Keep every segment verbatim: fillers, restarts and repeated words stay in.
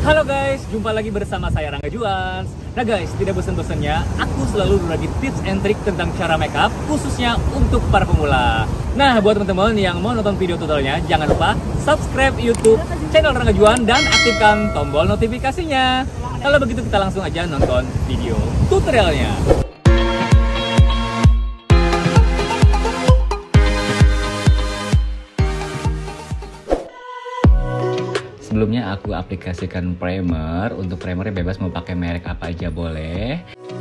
Halo guys, jumpa lagi bersama saya Rangga Juans. Nah guys, tidak bosan-bosannya, aku selalu berbagi tips and trik tentang cara makeup, khususnya untuk para pemula. Nah, buat teman-teman yang mau nonton video tutorialnya, jangan lupa subscribe YouTube channel Rangga Juan dan aktifkan tombol notifikasinya. Kalau begitu kita langsung aja nonton video tutorialnya. Sebelumnya aku aplikasikan primer. Untuk primernya bebas mau pakai merek apa aja boleh.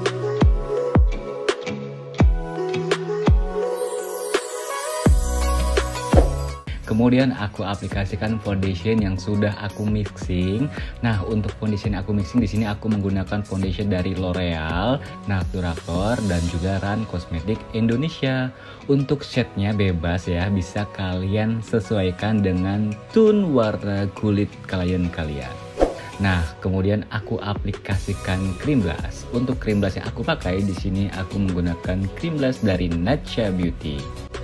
Kemudian aku aplikasikan foundation yang sudah aku mixing. Nah, untuk foundation yang aku mixing di sini aku menggunakan foundation dari L'Oreal, Naturacolor dan juga Run Cosmetic Indonesia. Untuk shade-nya bebas ya, bisa kalian sesuaikan dengan tone warna kulit klien kalian. Nah, kemudian aku aplikasikan cream blush. Untuk cream blush yang aku pakai di sini aku menggunakan cream blush dari Natcha Beauty.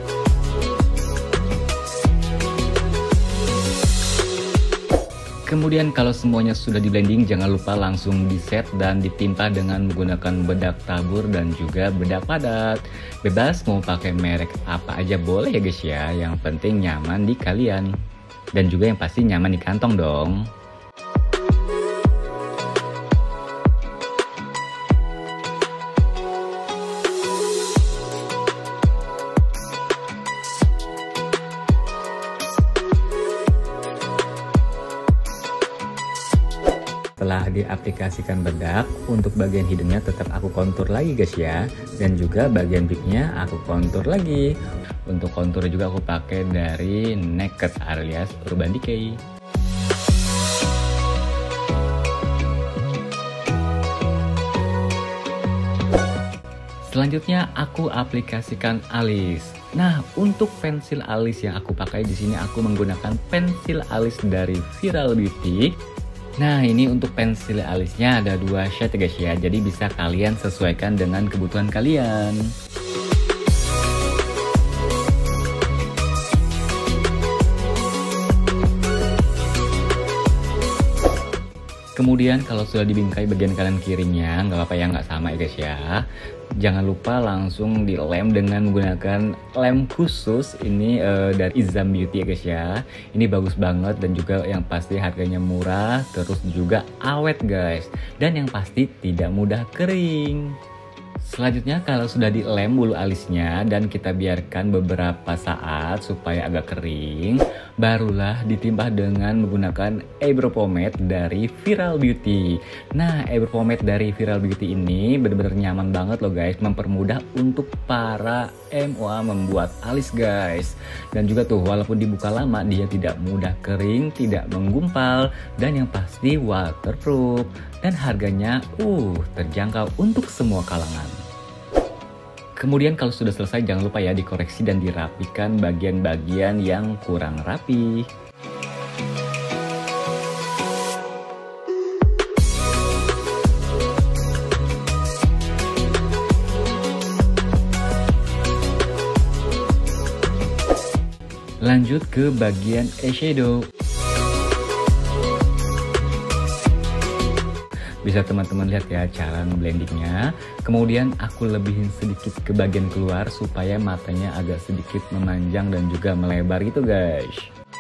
Kemudian kalau semuanya sudah di blending, jangan lupa langsung di set dan ditimpa dengan menggunakan bedak tabur dan juga bedak padat. Bebas mau pakai merek apa aja boleh ya guys ya, yang penting nyaman di kalian. Dan juga yang pasti nyaman di kantong dong. Setelah diaplikasikan bedak, untuk bagian hidungnya tetap aku kontur lagi guys ya. Dan juga bagian bibnya aku kontur lagi. Untuk kontur juga aku pakai dari Naked alias Urban Decay. Selanjutnya aku aplikasikan alis. Nah, untuk pensil alis yang aku pakai di sini aku menggunakan pensil alis dari Viral Beauty. Nah, ini untuk pensil alisnya ada dua shade guys ya, jadi bisa kalian sesuaikan dengan kebutuhan kalian. Kemudian kalau sudah dibingkai bagian kanan kirinya, nggak apa-apa ya, nggak sama ya guys ya. Jangan lupa langsung dilem dengan menggunakan lem khusus ini uh, dari Izam Beauty ya guys ya. Ini bagus banget dan juga yang pasti harganya murah, terus juga awet guys. Dan yang pasti tidak mudah kering. Selanjutnya kalau sudah dilem bulu alisnya dan kita biarkan beberapa saat supaya agak kering, barulah ditimbah dengan menggunakan eyebrow pomade dari Viral Beauty. Nah, eyebrow pomade dari Viral Beauty ini benar-benar nyaman banget loh guys, mempermudah untuk para M O A membuat alis guys. Dan juga tuh walaupun dibuka lama dia tidak mudah kering, tidak menggumpal, dan yang pasti waterproof. Dan harganya uh terjangkau untuk semua kalangan. Kemudian kalau sudah selesai jangan lupa ya dikoreksi dan dirapikan bagian-bagian yang kurang rapi. Lanjut ke bagian eyeshadow. Bisa teman-teman lihat ya cara ngeblendingnya. Kemudian aku lebihin sedikit ke bagian keluar supaya matanya agak sedikit memanjang dan juga melebar gitu guys.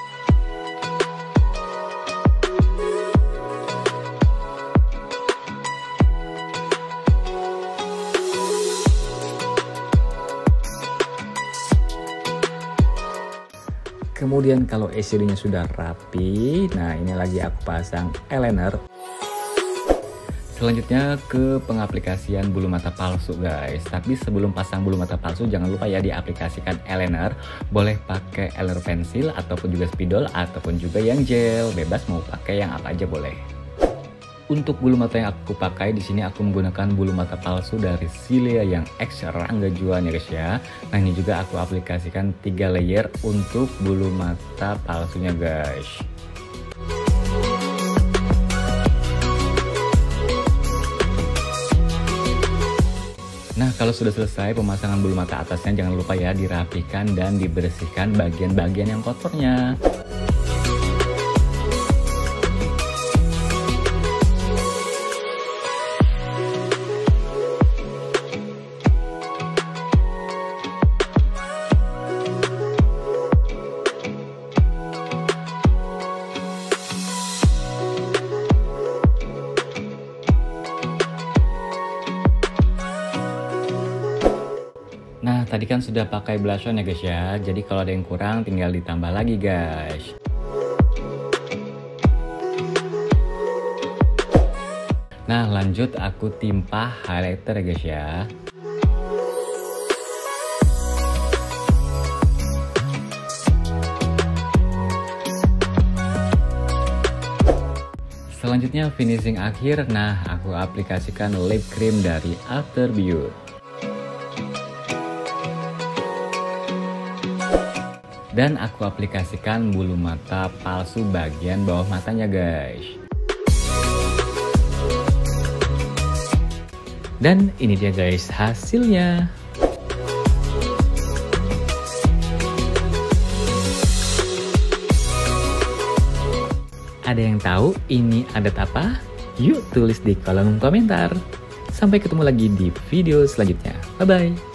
Kemudian kalau eyeshadownya sudah rapi, nah ini lagi aku pasang eyeliner. Selanjutnya ke pengaplikasian bulu mata palsu guys. Tapi sebelum pasang bulu mata palsu jangan lupa ya diaplikasikan eyeliner. Boleh pakai eyeliner pensil ataupun juga spidol ataupun juga yang gel. Bebas mau pakai yang apa aja boleh. Untuk bulu mata yang aku pakai di sini aku menggunakan bulu mata palsu dari Cilia yang X Rangga Juan ya guys ya. Nah, ini juga aku aplikasikan tiga layer untuk bulu mata palsunya guys. Nah, kalau sudah selesai pemasangan bulu mata atasnya, jangan lupa ya dirapikan dan dibersihkan bagian-bagian yang kotornya. tadi kan sudah pakai blush on ya guys ya. Jadi kalau ada yang kurang tinggal ditambah lagi guys. Nah lanjut aku timpa highlighter ya guys ya. Selanjutnya finishing akhir. Nah aku aplikasikan lip cream dari After Beauty. Dan aku aplikasikan bulu mata palsu bagian bawah matanya guys. Dan ini dia guys hasilnya. Ada yang tahu ini adat apa? Yuk tulis di kolom komentar. Sampai ketemu lagi di video selanjutnya. Bye bye.